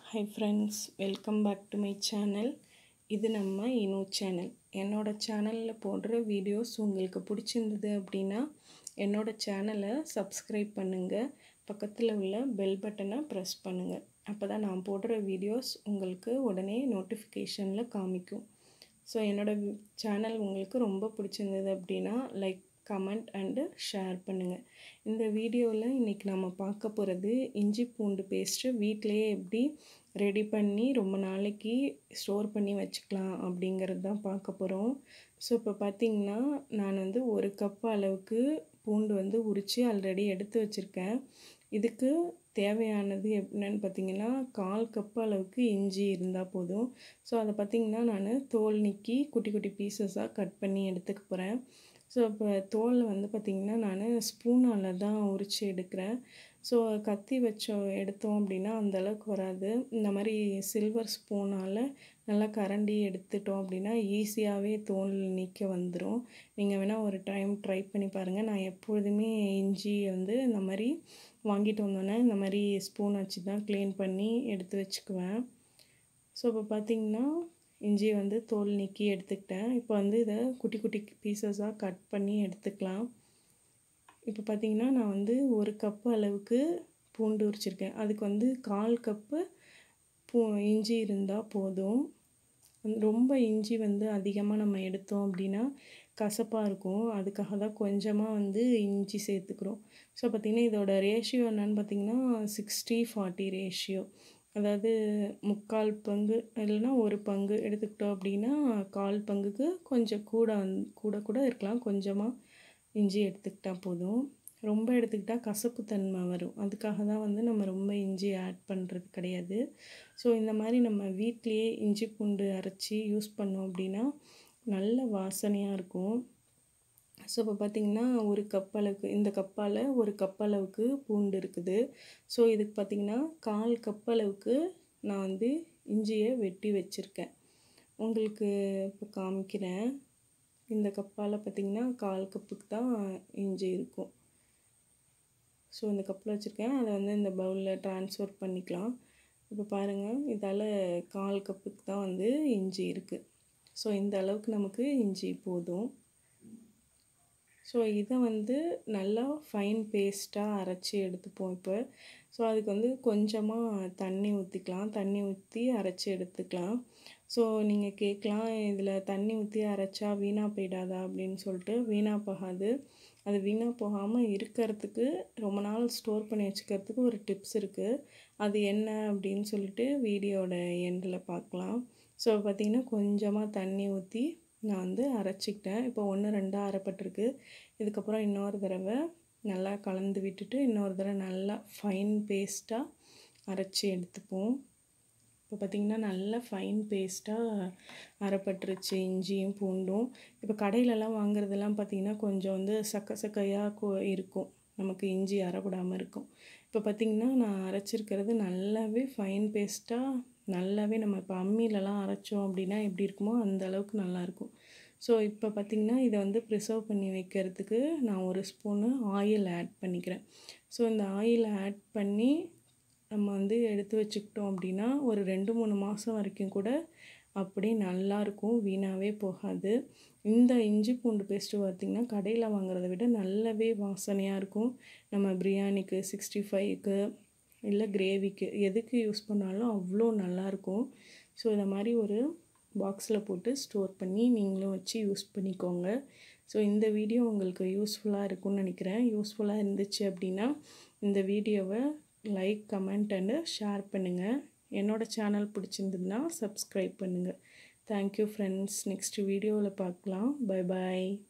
Hi friends, welcome back to my channel. இது நம்ம இனோ channel. என்னோட சேனலில் போடுற வீடியோஸ் உங்களுக்கு பிடிச்சிருந்தது அப்படின்னா என்னோட சேனலை சப்ஸ்கிரைப் பண்ணுங்கள். பக்கத்தில் உள்ள பெல் பட்டனை ப்ரெஸ் பண்ணுங்கள். அப்போ தான் நான் போடுற வீடியோஸ் உங்களுக்கு உடனே நோட்டிஃபிகேஷனில் காமிக்கும். ஸோ என்னோட சேனல் உங்களுக்கு ரொம்ப பிடிச்சிருந்தது அப்படின்னா லைக் கமெண்ட் அண்டு ஷேர் பண்ணுங்கள். இந்த வீடியோவில் இன்றைக்கி நம்ம பார்க்க போகிறது இஞ்சி பூண்டு பேஸ்ட்டு வீட்டிலையே எப்படி ரெடி பண்ணி ரொம்ப நாளைக்கு ஸ்டோர் பண்ணி வச்சுக்கலாம் அப்படிங்கிறது தான் பார்க்க போகிறோம். ஸோ இப்போ பார்த்திங்கன்னா நான் ஒரு கப் அளவுக்கு பூண்டு உரித்து ஆல்ரெடி எடுத்து வச்சுருக்கேன். இதுக்கு தேவையானது என்னென்னு பார்த்திங்கன்னா 1/4 கப் அளவுக்கு இஞ்சி இருந்தால் போதும். ஸோ அதை பார்த்திங்கன்னா நான் தோல் நீக்கி குட்டி குட்டி பீசஸாக கட் பண்ணி எடுத்துக்க போகிறேன். ஸோ இப்போ தோல் பார்த்திங்கன்னா நான் ஸ்பூனால் தான் உரித்து எடுக்கிறேன். ஸோ கத்தி எடுத்தோம் அப்படின்னா அந்தளவுக்கு வராது. இந்த மாதிரி சில்வர் ஸ்பூனால் நல்லா கரண்டி எடுத்துட்டோம் அப்படின்னா ஈஸியாகவே தோல் நீக்க வந்துடும். நீங்கள் வேணால் ஒரு டைம் ட்ரை பண்ணி பாருங்கள். நான் எப்பொழுதுமே இஞ்சி இந்த மாதிரி வாங்கிட்டு வந்தோன்னே இந்த மாதிரி ஸ்பூன் வச்சு தான் க்ளீன் பண்ணி எடுத்து வச்சுக்குவேன். ஸோ இப்போ பார்த்திங்கன்னா இஞ்சி தோல் நீக்கி எடுத்துக்கிட்டேன். இப்போ இதை குட்டி குட்டி பீசஸாக கட் பண்ணி எடுத்துக்கலாம். இப்போ பார்த்திங்கன்னா நான் 1 கப்பு அளவுக்கு பூண்டு உரிச்சிருக்கேன். அதுக்கு 1/4 கப்பு இஞ்சி இருந்தால் போதும். ரொம்ப இஞ்சி அதிகமாக நம்ம எடுத்தோம் அப்படின்னா கசப்பாக இருக்கும். அதுக்காக தான் கொஞ்சமாக இஞ்சி சேர்த்துக்கிறோம். ஸோ பார்த்திங்கன்னா இதோட ரேஷியோ என்னென்னு பார்த்திங்கன்னா 60-40 ரேஷியோ. அதாவது 3/4 பங்கு இல்லைன்னா 1 பங்கு எடுத்துக்கிட்டோம் அப்படின்னா 1/4 பங்குக்கு கொஞ்சம் கூட இருக்கலாம். கொஞ்சமாக இஞ்சி எடுத்துக்கிட்டால் போதும். ரொம்ப எடுத்துக்கிட்டால் கசப்பு தன்மை வரும். அதுக்காக தான் நம்ம ரொம்ப இஞ்சி ஆட் பண்ணுறது கிடையாது. ஸோ இந்த மாதிரி நம்ம வீட்லேயே இஞ்சி பூண்டு அரைச்சி யூஸ் பண்ணோம் அப்படின்னா நல்ல வாசனையாக இருக்கும். ஸோ இப்போ பார்த்திங்கன்னா 1 கப் அளவுக்கு இந்த கப்பால் 1 கப் அளவுக்கு பூண்டு இருக்குது. ஸோ இதுக்கு பார்த்திங்கன்னா 1/4 கப் அளவுக்கு நான் இஞ்சியை வெட்டி வச்சுருக்கேன். உங்களுக்கு இப்போ காமிக்கிறேன். இந்த கப்பால் பார்த்திங்கன்னா 1/4 கப்புக்கு தான் இஞ்சி இருக்கும். ஸோ இந்த கப்பில் வச்சுருக்கேன். அதை இந்த பவுலில் ட்ரான்ஸ்ஃபர் பண்ணிக்கலாம். இப்போ பாருங்கள், இதால் 1/4 கப்புக்கு தான் இஞ்சி இருக்குது. ஸோ இந்த அளவுக்கு நமக்கு இஞ்சி போதும். ஸோ இதை நல்லா ஃபைன் பேஸ்ட்டாக அரைச்சி எடுத்துப்போம் இப்போ. ஸோ அதுக்கு கொஞ்சமாக தண்ணி ஊற்றிக்கலாம். தண்ணி ஊற்றி அரைச்சி எடுத்துக்கலாம். ஸோ நீங்கள் கேட்கலாம், இதில் தண்ணி ஊற்றி அரைச்சா வீணாக போயிடாதா அப்படின்னு சொல்லிட்டு. வீணாக போகாது. அது வீணாக போகாமல் இருக்கிறதுக்கு ரொம்ப நாள் ஸ்டோர் பண்ணி வச்சுக்கிறதுக்கு ஒரு டிப்ஸ் இருக்குது. அது என்ன அப்படின்னு சொல்லிட்டு வீடியோட எண்டில் பார்க்கலாம். ஸோ பார்த்திங்கன்னா கொஞ்சமாக தண்ணி ஊற்றி நான் அரைச்சிக்கிட்டேன். இப்போ 1-2 அரைப்பட்டிருக்கு. இதுக்கப்புறம் இன்னொரு தடவை நல்லா கலந்து விட்டுட்டு இன்னொரு தடவை நல்லா ஃபைன் பேஸ்ட்டாக அரைச்சி எடுத்துப்போம். இப்போ பார்த்திங்கன்னா நல்லா ஃபைன் பேஸ்ட்டாக அரைப்பட்டுருச்சு இஞ்சியும் பூண்டும். இப்போ கடையிலலாம் வாங்குறதெல்லாம் பார்த்திங்கன்னா கொஞ்சம் சக்கையாக இருக்கும். நமக்கு இஞ்சி அரைப்படாமல் இருக்கும். இப்போ பார்த்திங்கன்னா நான் அரைச்சிருக்கிறது நல்லாவே ஃபைன் பேஸ்ட்டாக நல்லாவே நம்ம இப்போ அம்மியிலலாம் அரைச்சோம் அப்படின்னா எப்படி இருக்குமோ அந்த அளவுக்கு நல்லாயிருக்கும். ஸோ இப்போ பார்த்திங்கன்னா இதை ப்ரிசர்வ் பண்ணி வைக்கிறதுக்கு நான் 1 ஸ்பூனு ஆயில் ஆட் பண்ணிக்கிறேன். ஸோ இந்த ஆயில் ஆட் பண்ணி நம்ம எடுத்து வச்சுக்கிட்டோம் அப்படின்னா ஒரு 2-3 மாதம் வரைக்கும் கூட அப்படி நல்லாயிருக்கும். வீணாகவே போகாது. இந்த இஞ்சி பூண்டு பேஸ்ட்டு பார்த்திங்கன்னா கடையில் வாங்குறத விட நல்லாவே வாசனையாக இருக்கும். நம்ம பிரியாணிக்கு 65க்கு இல்லை கிரேவிக்கு எதுக்கு யூஸ் பண்ணாலும் அவ்வளோ நல்லாயிருக்கும். ஸோ இந்த மாதிரி ஒரு பாக்ஸில் போட்டு ஸ்டோர் பண்ணி நீங்களும் வச்சு யூஸ் பண்ணிக்கோங்க. ஸோ இந்த வீடியோ உங்களுக்கு யூஸ்ஃபுல்லாக இருக்கும்னு நினைக்கிறேன். யூஸ்ஃபுல்லாக இருந்துச்சு அப்படின்னா இந்த வீடியோவை லைக், கமெண்ட் அண்டு ஷேர் பண்ணுங்கள். என்னோடய சேனல் பிடிச்சிருந்ததுன்னா சப்ஸ்கிரைப் பண்ணுங்கள். Thank you friends. நெக்ஸ்ட் வீடியோவில் பார்க்கலாம். பை பாய்.